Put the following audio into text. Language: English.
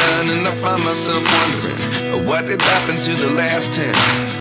done, and I find myself wondering what did happen to the last 10.